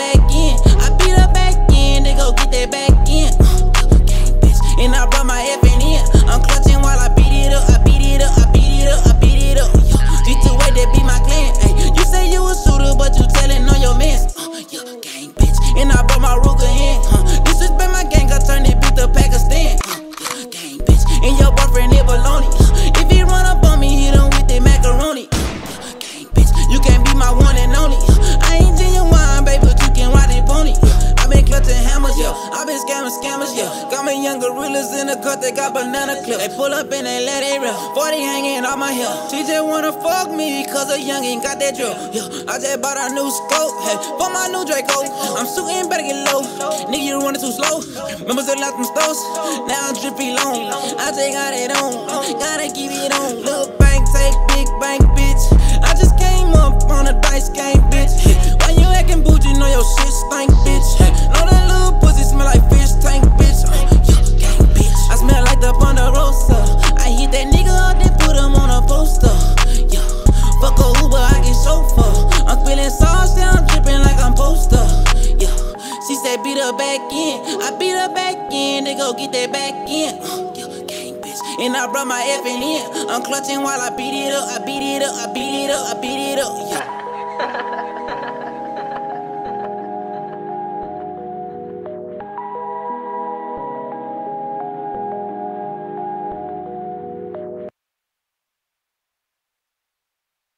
back in. I beat her back in, they go get that back in. Gang bitch, and I brought my F in. I'm clutching while I beat it up, I beat it up, I beat it up, I beat it up. G2A, that be my clan. Ay, you say you a shooter, but you telling on your mans. Gang bitch, and I brought my Ruger in. Disrespect my gang, I turn it beat the Pakistan. Gang bitch, and your boyfriend it baloney. If he run up on me, hit him with that macaroni. Gang bitch, you can't be my one and only. I ain't genuine, baby, but you can ride it pony. I been clutching hammers, yeah. I been scamming scammers, yeah. Got me young gorillas in the cut, they got banana clips. They pull up and they let it rip. 40 hanging on my hair. She just wanna fuck me cause a youngin' got that drill. Yeah, I just bought a new scope, hey, for my new Draco. I'm shooting, better get low. Nigga, you running too slow. Remember still left them stoves. Now I'm drippy long. I just got it on. Gotta keep it on. Little bank, take big bank, bitch. I just came up on a dice game, bitch. Why you acting bougie? Know your shit stink, bitch. Know that little pussy smell like fish tank, bitch. Gang, bitch. I smell like the Ponderosa. I hit that nigga up, then put him on a poster. Yeah. Fuck a Uber, I get chauffeur. I'm feeling sauce, yeah, I'm dripping like I'm poster. Yeah. She said beat her back in. I beat her back in, they go get that back in. Gang, bitch. And I brought my F in. I'm clutching while I beat it up, I beat it up, I beat it up, I beat it up. Yeah.